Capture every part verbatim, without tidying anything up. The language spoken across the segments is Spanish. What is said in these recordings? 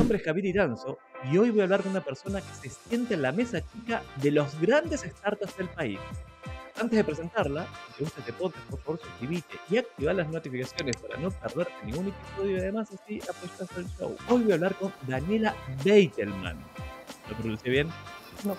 nombre es Javier Iranzo y hoy voy a hablar con una persona que se sienta en la mesa chica de los grandes startups del país. Antes de presentarla, si te gusta este podcast, por favor suscríbete y activa las notificaciones para no perderte ningún episodio y además así apoyas el show. Hoy voy a hablar con Daniela Beitelman. ¿Lo pronuncié bien? No.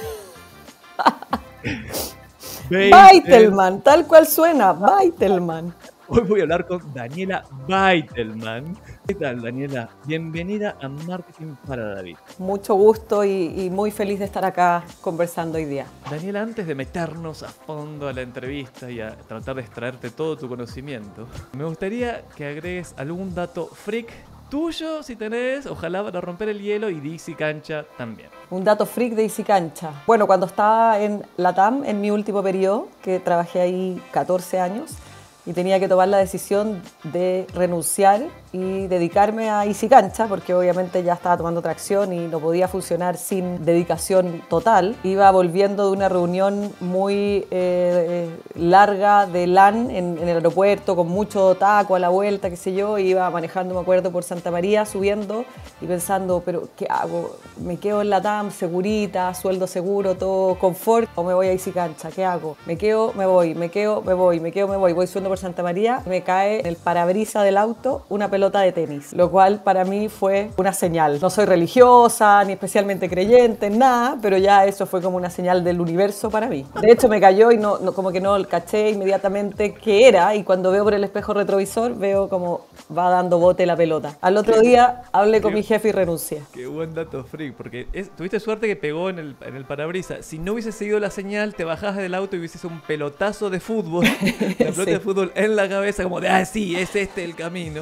Beitel- tal cual suena, Beitelman. Hoy voy a hablar con Daniela Beitelman. ¿Qué tal, Daniela? Bienvenida a Marketing para David. Mucho gusto y, y muy feliz de estar acá conversando hoy día. Daniela, antes de meternos a fondo a la entrevista y a tratar de extraerte todo tu conocimiento, me gustaría que agregues algún dato freak tuyo, si tenés, ojalá para romper el hielo, y de Easy Cancha también. Un dato freak de Easy Cancha. Bueno, cuando estaba en LATAM, en mi último periodo, que trabajé ahí catorce años, y tenía que tomar la decisión de renunciar y dedicarme a Easy Cancha, porque obviamente ya estaba tomando tracción y no podía funcionar sin dedicación total. Iba volviendo de una reunión muy eh, larga de LAN en, en el aeropuerto, con mucho taco a la vuelta, qué sé yo, y iba manejando, me acuerdo, por Santa María, subiendo y pensando, pero ¿qué hago? ¿Me quedo en LATAM, segurita, sueldo seguro, todo confort, o me voy a Easy Cancha? ¿Qué hago? Me quedo, me voy, me quedo, me voy, me quedo, me voy, voy subiendo por Santa María, me cae en el parabrisas del auto una pelota de tenis, lo cual para mí fue una señal. No soy religiosa, ni especialmente creyente, nada, pero ya eso fue como una señal del universo para mí. De hecho me cayó y no, no, como que no caché inmediatamente qué era, y cuando veo por el espejo retrovisor veo como va dando bote la pelota. Al otro día hablé con mi jefe y renuncié. Qué buen dato freak, porque es, tuviste suerte que pegó en el, en el parabrisas. Si no hubiese seguido la señal, te bajabas del auto y hubieses un pelotazo de fútbol, la pelota Sí. de fútbol en la cabeza, como de, ah, sí, es este el camino.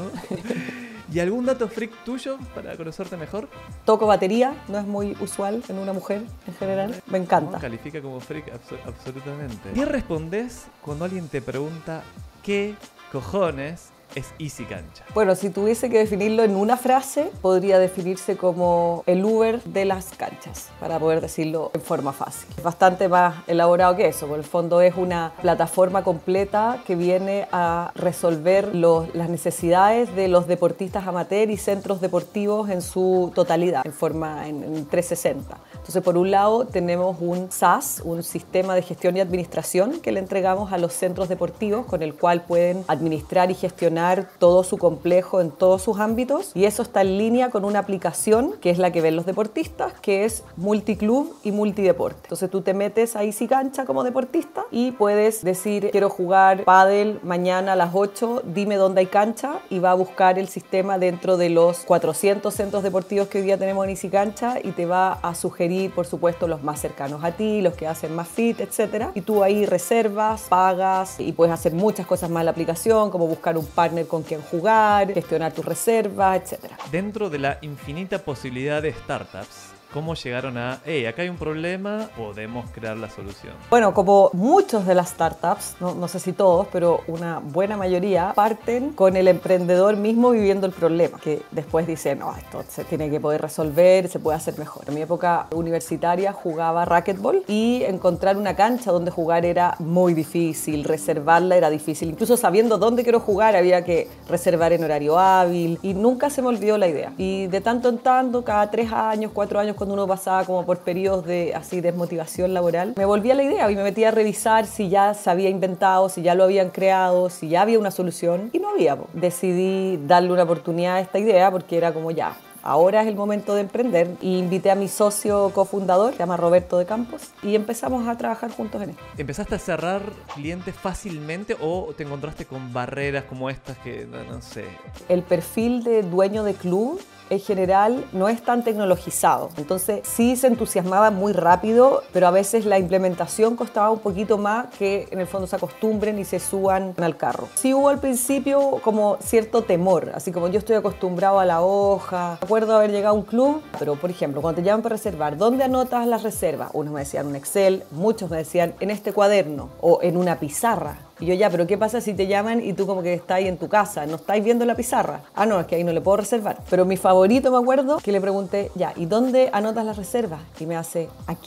¿Y algún dato freak tuyo para conocerte mejor? Toco batería, no es muy usual en una mujer en general. Me encanta. No, califica como freak abso- absolutamente. ¿Qué respondes cuando alguien te pregunta qué cojones es Easy Cancha? Bueno, si tuviese que definirlo en una frase, podría definirse como el Uber de las canchas, para poder decirlo en forma fácil. Es bastante más elaborado que eso, por el fondo es una plataforma completa que viene a resolver los, las necesidades de los deportistas amateur y centros deportivos en su totalidad, en forma en, en trescientos sesenta. Entonces, por un lado, tenemos un SaaS, un sistema de gestión y administración que le entregamos a los centros deportivos, con el cual pueden administrar y gestionar todo su complejo en todos sus ámbitos, y eso está en línea con una aplicación que es la que ven los deportistas, que es multiclub y multideporte. Entonces tú te metes a Easy Cancha como deportista y puedes decir, quiero jugar pádel mañana a las ocho, dime dónde hay cancha, y va a buscar el sistema dentro de los cuatrocientos centros deportivos que hoy día tenemos en Easy Cancha y te va a sugerir, por supuesto, los más cercanos a ti, los que hacen más fit, etcétera. Y tú ahí reservas, pagas y puedes hacer muchas cosas más en la aplicación, como buscar un partner con quien jugar, gestionar tus reservas, etcétera. Dentro de la infinita posibilidad de startups, ¿cómo llegaron a, hey, acá hay un problema, podemos crear la solución? Bueno, como muchos de las startups, no, no sé si todos, pero una buena mayoría, parten con el emprendedor mismo viviendo el problema, que después dice, no, esto se tiene que poder resolver, se puede hacer mejor. En mi época universitaria jugaba racquetball y encontrar una cancha donde jugar era muy difícil, reservarla era difícil. Incluso sabiendo dónde quiero jugar había que reservar en horario hábil, y nunca se me olvidó la idea. Y de tanto en tanto, cada tres años, cuatro años, cuando uno pasaba como por periodos de así desmotivación laboral, me volví a la idea y me metí a revisar si ya se había inventado, si ya lo habían creado, si ya había una solución, y no había. Decidí darle una oportunidad a esta idea porque era como ya, ahora es el momento de emprender, y invité a mi socio cofundador, se llama Roberto de Campos, y empezamos a trabajar juntos en esto. ¿Empezaste a cerrar clientes fácilmente o te encontraste con barreras como estas que, no, no sé? El perfil de dueño de club en general no es tan tecnologizado, entonces sí se entusiasmaba muy rápido, pero a veces la implementación costaba un poquito más, que en el fondo se acostumbren y se suban al carro. Sí hubo al principio como cierto temor, así como yo estoy acostumbrado a la hoja. Recuerdo haber llegado a un club, pero por ejemplo, cuando te llaman para reservar, ¿dónde anotas las reservas? Unos me decían un Excel, muchos me decían en este cuaderno o en una pizarra. Y yo, ya, pero ¿qué pasa si te llaman y tú como que estás ahí en tu casa, no estáis viendo la pizarra? Ah, no, es que ahí no le puedo reservar. Pero mi favorito, me acuerdo, que le pregunté, ya, ¿y dónde anotas las reservas? Y me hace, aquí.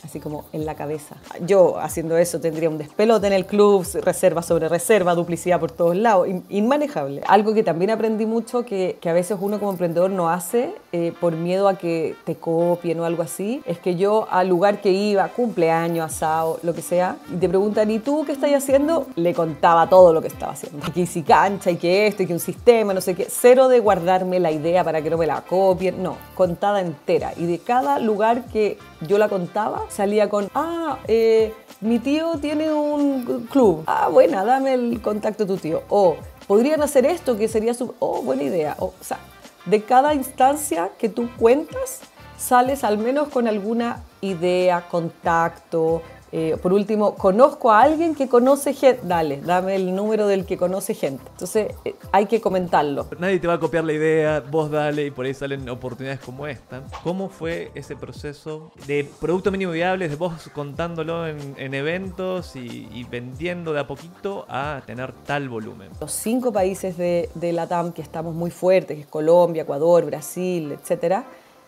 así como en la cabeza. Yo haciendo eso tendría un despelote en el club, reserva sobre reserva, duplicidad por todos lados, in, inmanejable. Algo que también aprendí mucho, que, que a veces uno como emprendedor no hace eh, por miedo a que te copien o algo así, es que yo al lugar que iba, cumpleaños, asado, lo que sea, y te preguntan, ¿y tú qué estás haciendo? Le contaba todo lo que estaba haciendo. Que si cancha y que esto y que un sistema, no sé qué. Cero de guardarme la idea para que no me la copien, no, contada entera. Y de cada lugar que yo la contaba, salía con, ah, eh, mi tío tiene un club. Ah, buena, dame el contacto de tu tío. O, podrían hacer esto, que sería su... Oh, buena idea. O, o sea, de cada instancia que tú cuentas, sales al menos con alguna idea, contacto. Eh, por último, conozco a alguien que conoce gente. Dale, dame el número del que conoce gente. Entonces, eh, hay que comentarlo. Nadie te va a copiar la idea, vos dale, y por ahí salen oportunidades como esta. ¿Cómo fue ese proceso de producto mínimo viable, de vos contándolo en, en eventos y, y vendiendo de a poquito a tener tal volumen? Los cinco países de, de LATAM que estamos muy fuertes, que es Colombia, Ecuador, Brasil, etcétera,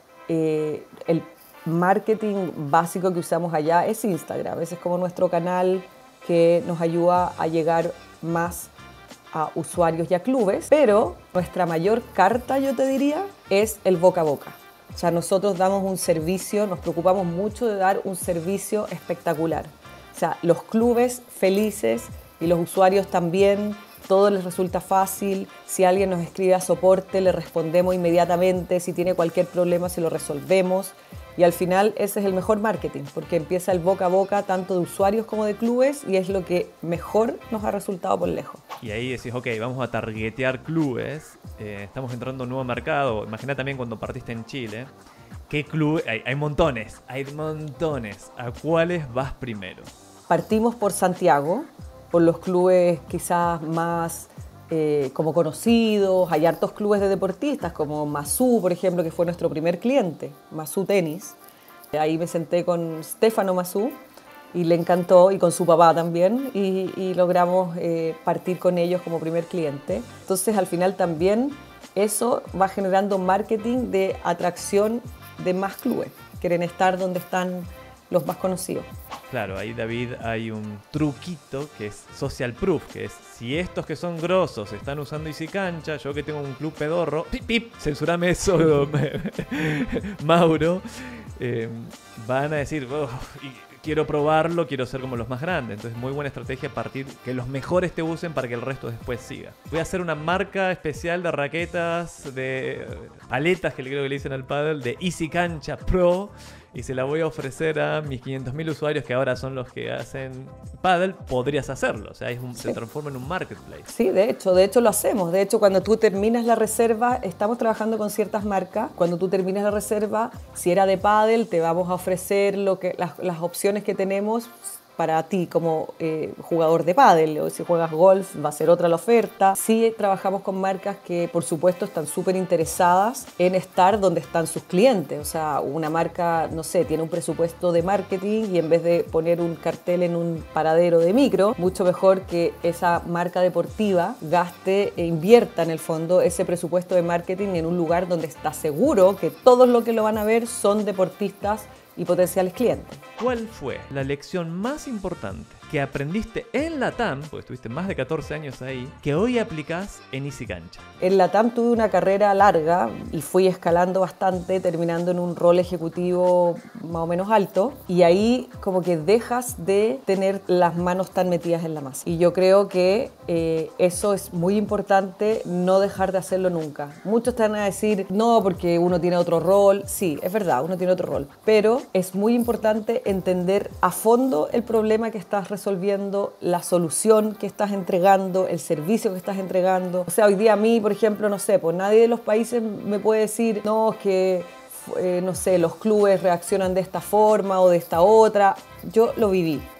eh, el marketing básico que usamos allá es Instagram. Ese es como nuestro canal que nos ayuda a llegar más a usuarios y a clubes, pero nuestra mayor carta, yo te diría, es el boca a boca. O sea, nosotros damos un servicio, nos preocupamos mucho de dar un servicio espectacular. O sea, los clubes felices y los usuarios también, todo les resulta fácil. Si alguien nos escribe a soporte, le respondemos inmediatamente. Si tiene cualquier problema, se lo resolvemos. Y al final ese es el mejor marketing, porque empieza el boca a boca tanto de usuarios como de clubes y es lo que mejor nos ha resultado por lejos. Y ahí decís, ok, vamos a targetear clubes, eh, estamos entrando a un nuevo mercado. Imagina también cuando partiste en Chile, ¿qué clubes? Hay, hay montones, hay montones. ¿A cuáles vas primero? Partimos por Santiago, por los clubes quizás más eh, como conocidos. Hay hartos clubes de deportistas, como Masú, por ejemplo, que fue nuestro primer cliente, Masú Tenis. Ahí me senté con Stefano Masú y le encantó, y con su papá también, y, y logramos eh, partir con ellos como primer cliente. Entonces, al final también eso va generando marketing de atracción de más clubes. Quieren estar donde están los más conocidos. Claro, ahí, David, hay un truquito que es social proof, que es si estos que son grosos están usando Easy Cancha, yo que tengo un club pedorro, pip, pip, censurame eso, Mauro, eh, van a decir, oh, y quiero probarlo, quiero ser como los más grandes. Entonces, muy buena estrategia partir que los mejores te usen para que el resto después siga. Voy a hacer una marca especial de raquetas, de paletas, que creo que le dicen al pádel, de Easy Cancha Pro, y se la voy a ofrecer a mis quinientos mil usuarios que ahora son los que hacen pádel. Podrías hacerlo, o sea, es un, sí. Se transforma en un marketplace. Sí, de hecho, de hecho lo hacemos. De hecho, cuando tú terminas la reserva, estamos trabajando con ciertas marcas. Cuando tú terminas la reserva, si era de pádel, te vamos a ofrecer lo que, las, las opciones que tenemos para ti como eh, jugador de pádel, o si juegas golf va a ser otra la oferta. Sí trabajamos con marcas que por supuesto están súper interesadas en estar donde están sus clientes. O sea, una marca, no sé, tiene un presupuesto de marketing y en vez de poner un cartel en un paradero de micro, mucho mejor que esa marca deportiva gaste e invierta en el fondo ese presupuesto de marketing en un lugar donde está seguro que todos los que lo van a ver son deportistas y potenciales clientes. ¿Cuál fue la lección más importante que aprendiste en LATAM, porque estuviste más de catorce años ahí, que hoy aplicás en Easy Cancha? En LATAM tuve una carrera larga y fui escalando bastante, terminando en un rol ejecutivo más o menos alto, y ahí como que dejas de tener las manos tan metidas en la masa. Y yo creo que eh, eso es muy importante, no dejar de hacerlo nunca. Muchos te van a decir, no, porque uno tiene otro rol. Sí, es verdad, uno tiene otro rol, pero es muy importante entender a fondo el problema que estás resolviendo, la solución que estás entregando, el servicio que estás entregando. O sea, hoy día a mí, por ejemplo, no sé, pues nadie de los países me puede decir, no, es que, eh, no sé, los clubes reaccionan de esta forma o de esta otra. Yo lo viví.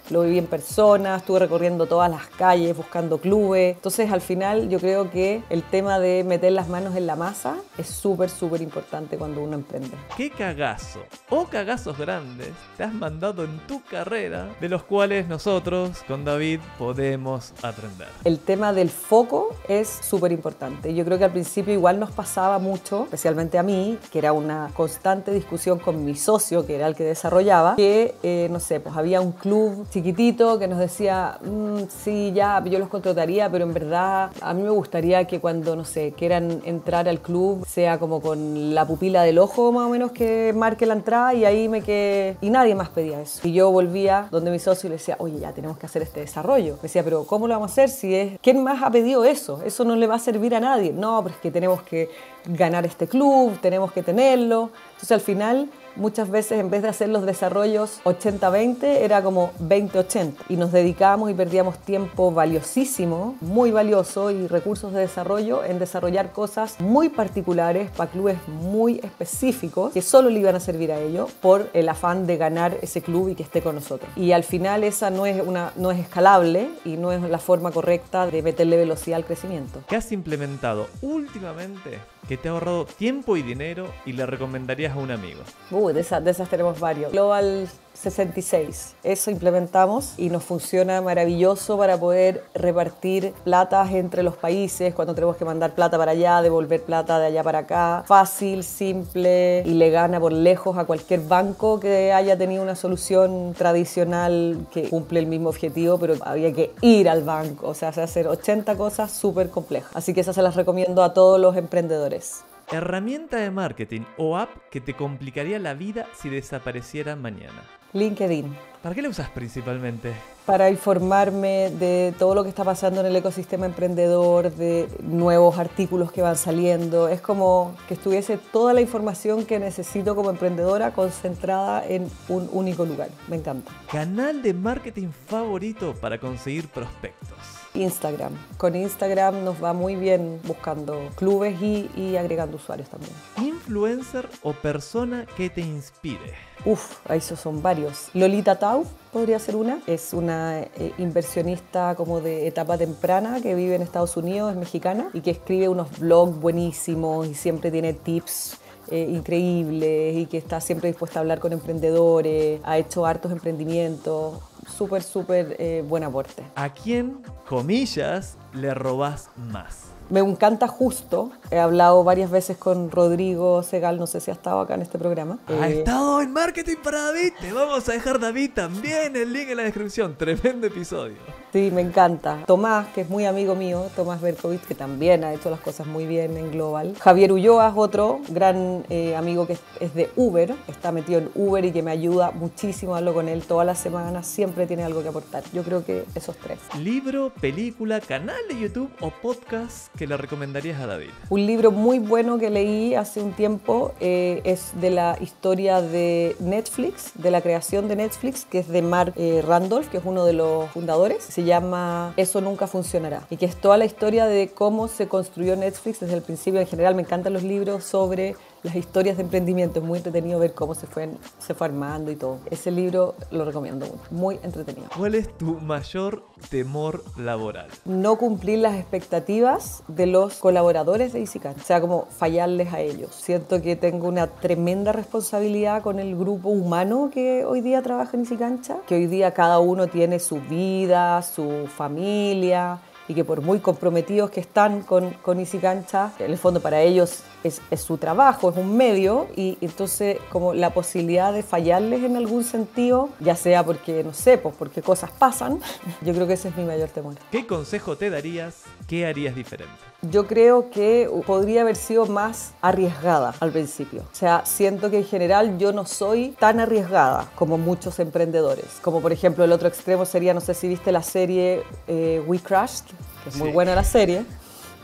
lo viví en persona, estuve recorriendo todas las calles, buscando clubes. Entonces, al final, yo creo que el tema de meter las manos en la masa es súper, súper importante cuando uno emprende. ¿Qué cagazo o cagazos grandes te has mandado en tu carrera de los cuales nosotros con David podemos aprender? El tema del foco es súper importante. Yo creo que al principio igual nos pasaba mucho, especialmente a mí, que era una constante discusión con mi socio, que era el que desarrollaba, que, eh, no sé, pues había un club chiquitito que nos decía, mmm, sí, ya, yo los contrataría, pero en verdad a mí me gustaría que cuando, no sé, quieran entrar al club, sea como con la pupila del ojo más o menos que marque la entrada, y ahí me quedé, y nadie más pedía eso. Y yo volvía donde mi socio y le decía, oye, ya tenemos que hacer este desarrollo. Me decía, pero ¿cómo lo vamos a hacer si es, quién más ha pedido eso? Eso no le va a servir a nadie. No, pero es que tenemos que ganar este club, tenemos que tenerlo. Entonces al final, muchas veces en vez de hacer los desarrollos ochenta veinte, era como veinte ochenta. Y nos dedicábamos y perdíamos tiempo valiosísimo, muy valioso, y recursos de desarrollo en desarrollar cosas muy particulares para clubes muy específicos que solo le iban a servir a ellos por el afán de ganar ese club y que esté con nosotros. Y al final esa no es, una, no es escalable y no es la forma correcta de meterle velocidad al crecimiento. ¿Qué has implementado últimamente que te ha ahorrado tiempo y dinero y le recomendarías a un amigo? Uh, de, esas, de esas tenemos varios. Global sesenta y seis. Eso implementamos y nos funciona maravilloso para poder repartir platas entre los países cuando tenemos que mandar plata para allá, devolver plata de allá para acá. Fácil, simple y le gana por lejos a cualquier banco que haya tenido una solución tradicional que cumple el mismo objetivo, pero había que ir al banco. O sea, hacer ochenta cosas súper complejas. Así que esas se las recomiendo a todos los emprendedores. Herramienta de marketing o app que te complicaría la vida si desapareciera mañana. LinkedIn. ¿Para qué la usas principalmente? Para informarme de todo lo que está pasando en el ecosistema emprendedor, de nuevos artículos que van saliendo. Es como que estuviese toda la información que necesito como emprendedora concentrada en un único lugar. Me encanta. ¿Canal de marketing favorito para conseguir prospectos? Instagram. Con Instagram nos va muy bien buscando clubes y, y agregando usuarios también. ¿Influencer o persona que te inspire? Uf, esos son varios. Lolita Tau podría ser una. Es una eh, inversionista como de etapa temprana que vive en Estados Unidos, es mexicana, y que escribe unos blogs buenísimos y siempre tiene tips Eh, increíbles y que está siempre dispuesta a hablar con emprendedores, ha hecho hartos emprendimientos, súper, súper eh, buen aporte. ¿A quién, comillas, le robás más? Me encanta Justo, he hablado varias veces con Rodrigo Segal, no sé si ha estado acá en este programa. Ha Eh, estado en Marketing para David, te vamos a dejar, David, también el link en la descripción, tremendo episodio. Sí, me encanta. Tomás, que es muy amigo mío, Tomás Berkovich, que también ha hecho las cosas muy bien en Global. Javier Ulloa es otro gran eh, amigo que es, es de Uber, está metido en Uber y que me ayuda muchísimo, hablo con él todas las semanas, siempre tiene algo que aportar. Yo creo que esos tres. Libro, película, canal de YouTube o podcast que le recomendarías a David. Un libro muy bueno que leí hace un tiempo eh, es de la historia de Netflix, de la creación de Netflix, que es de Mark eh, Randolph, que es uno de los fundadores. Se llama Eso nunca funcionará, y que es toda la historia de cómo se construyó Netflix desde el principio. En general me encantan los libros sobre las historias de emprendimiento, es muy entretenido ver cómo se fue, se fue armando y todo. Ese libro lo recomiendo mucho, muy entretenido. ¿Cuál es tu mayor temor laboral? No cumplir las expectativas de los colaboradores de EasyCancha, o sea, como fallarles a ellos. Siento que tengo una tremenda responsabilidad con el grupo humano que hoy día trabaja en EasyCancha, que hoy día cada uno tiene su vida, su familia, y que por muy comprometidos que están con, con EasyCancha, en el fondo para ellos es, es su trabajo, es un medio, y entonces como la posibilidad de fallarles en algún sentido, ya sea porque, no sé, pues porque cosas pasan, yo creo que ese es mi mayor temor. ¿Qué consejo te darías? ¿Qué harías diferente? Yo creo que podría haber sido más arriesgada al principio. O sea, siento que en general yo no soy tan arriesgada como muchos emprendedores. Como por ejemplo el otro extremo sería, no sé si viste la serie eh, We Crashed, que es muy Sí. buena la serie.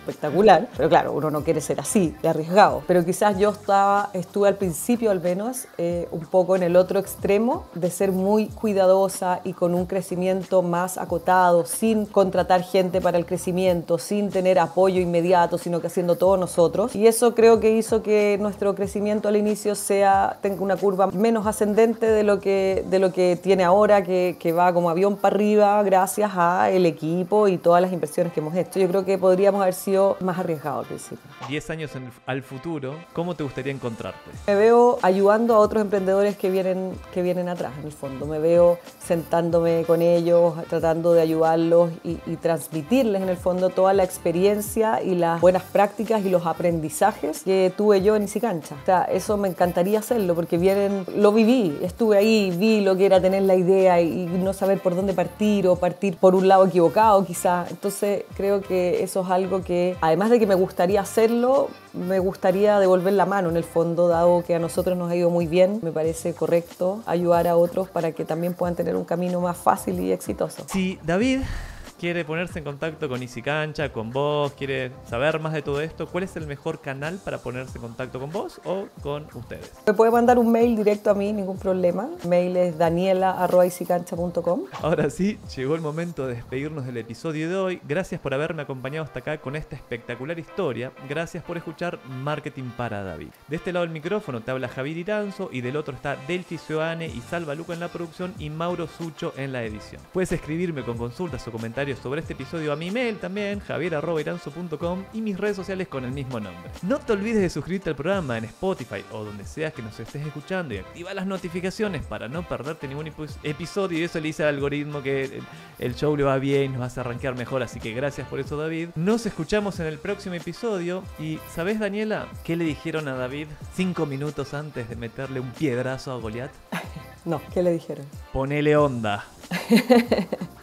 espectacular, pero claro, uno no quiere ser así, de arriesgado. Pero quizás yo estaba, estuve al principio al menos eh, un poco en el otro extremo de ser muy cuidadosa y con un crecimiento más acotado, sin contratar gente para el crecimiento, sin tener apoyo inmediato, sino que haciendo todo nosotros. Y eso creo que hizo que nuestro crecimiento al inicio sea, tenga una curva menos ascendente de lo que, de lo que tiene ahora, que, que va como avión para arriba gracias al equipo y todas las inversiones que hemos hecho. Yo creo que podríamos haber sido más arriesgados al principio. Diez años en, al futuro, ¿cómo te gustaría encontrarte? Me veo ayudando a otros emprendedores que vienen, que vienen atrás, en el fondo. Me veo sentándome con ellos, tratando de ayudarlos y, y transmitirles, en el fondo, toda la experiencia y las buenas prácticas y los aprendizajes que tuve yo en Easy Cancha. O sea, eso me encantaría hacerlo porque vienen, lo viví, estuve ahí, vi lo que era tener la idea y, y no saber por dónde partir o partir por un lado equivocado quizás. Entonces creo que eso es algo que, además de que me gustaría hacerlo, me gustaría devolver la mano en el fondo, dado que a nosotros nos ha ido muy bien. Me parece correcto ayudar a otros para que también puedan tener un camino más fácil y exitoso. Sí, David quiere ponerse en contacto con Easy Cancha, con vos, quiere saber más de todo esto, ¿cuál es el mejor canal para ponerse en contacto con vos o con ustedes? Me puede mandar un mail directo a mí, ningún problema. El mail es daniela arroba easy cancha punto com. Ahora sí, llegó el momento de despedirnos del episodio de hoy. Gracias por haberme acompañado hasta acá con esta espectacular historia. Gracias por escuchar Marketing para David. De este lado del micrófono te habla Javier Iranzo y del otro está Delphi Sioane y Salva Luca en la producción y Mauro Sucho en la edición. Puedes escribirme con consultas o comentarios sobre este episodio a mi email también, javier arroba iranzo punto com, y mis redes sociales con el mismo nombre. No te olvides de suscribirte al programa en Spotify o donde sea que nos estés escuchando y activa las notificaciones para no perderte ningún episodio, y eso le dice al algoritmo que el, el show le va bien y nos vas a rankear mejor, así que gracias por eso, David. Nos escuchamos en el próximo episodio. Y ¿sabés, Daniela, qué le dijeron a David cinco minutos antes de meterle un piedrazo a Goliat? No, ¿qué le dijeron? Ponele onda.